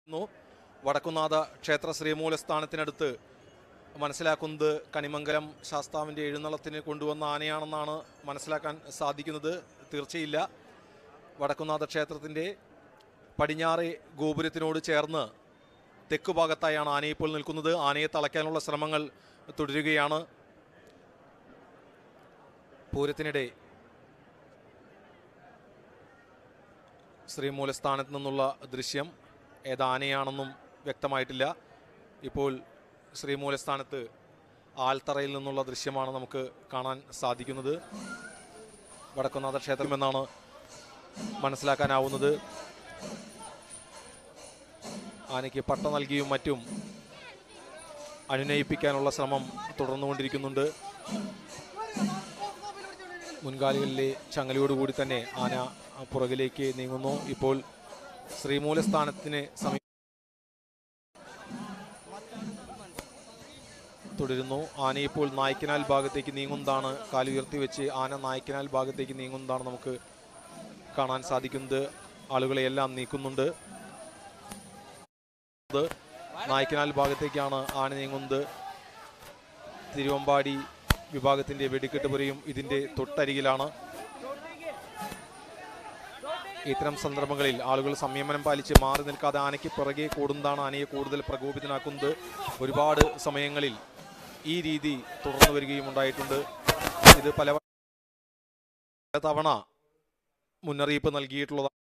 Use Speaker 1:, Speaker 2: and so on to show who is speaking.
Speaker 1: വടക്കുന്നാഥ ക്ഷേത്ര ശ്രീമൂലസ്ഥാനത്തിനടുത്ത് മനസ്സിലാക്കുന്നത് കണിമംഗലം ശാസ്താവിൻ്റെ എഴുന്നള്ളത്തിന് കൊണ്ടുവന്ന ആനയാണെന്നാണ് മനസ്സിലാക്കാൻ സാധിക്കുന്നത്. തീർച്ചയില്ല. വടക്കുന്നാഥ ക്ഷേത്രത്തിൻ്റെ പടിഞ്ഞാറേ ഗോപുരത്തിനോട് ചേർന്ന് തെക്ക് ഭാഗത്തായാണ് ആന ഇപ്പോൾ നിൽക്കുന്നത്. ആനയെ തളയ്ക്കാനുള്ള ശ്രമങ്ങൾ തുടരുകയാണ്. പൂരത്തിനിടെ ശ്രീമൂലസ്ഥാനത്ത് നിന്നുള്ള ദൃശ്യം ഏതാനയാണെന്നും വ്യക്തമായിട്ടില്ല. ഇപ്പോൾ ശ്രീമൂലസ്ഥാനത്ത് ആൽത്തറയിൽ നിന്നുള്ള ദൃശ്യമാണ് നമുക്ക് കാണാൻ സാധിക്കുന്നത്. വടക്കുന്നാഥ ക്ഷേത്രമെന്നാണ് മനസ്സിലാക്കാനാവുന്നത്. ആനയ്ക്ക് പട്ട നൽകിയും മറ്റും അനുനയിപ്പിക്കാനുള്ള ശ്രമം തുടർന്നുകൊണ്ടിരിക്കുന്നുണ്ട്. മുൻകാലുകളിലെ ചങ്ങലയോടുകൂടി തന്നെ ആന പുറകിലേക്ക് നീങ്ങുന്നു. ഇപ്പോൾ ശ്രീമൂലസ്ഥാനത്തിന് തുടരുന്നു. ആന ഇപ്പോൾ നായ്ക്കനാൽ ഭാഗത്തേക്ക് നീങ്ങുന്നതാണ്, കാലുയർത്തി വെച്ച് ആന നായ്ക്കനാൽ ഭാഗത്തേക്ക് നീങ്ങുന്നതാണ് നമുക്ക് കാണാൻ സാധിക്കുന്നത്. ആളുകളെയെല്ലാം നീക്കുന്നുണ്ട്. നായ്ക്കനാൽ ഭാഗത്തേക്കാണ് ആന നീങ്ങുന്നത്. തിരുവമ്പാടി വിഭാഗത്തിൻ്റെ വെടിക്കെട്ടുപുരയും ഇതിൻ്റെ തൊട്ടരികിലാണ്. ഇത്തരം സന്ദർഭങ്ങളിൽ ആളുകൾ സംയമനം പാലിച്ച് മാറി നിൽക്കാതെ ആനയ്ക്ക് പിറകെ കൂടുന്നതാണ് ആനയെ കൂടുതൽ പ്രകോപിതനാക്കുന്നത്. ഒരുപാട് സമയങ്ങളിൽ ഈ രീതി തുടർന്നു വരികയും ഉണ്ടായിട്ടുണ്ട്. ഇത് പല തവണ മുന്നറിയിപ്പ് നൽകിയിട്ടുള്ളതാണ്.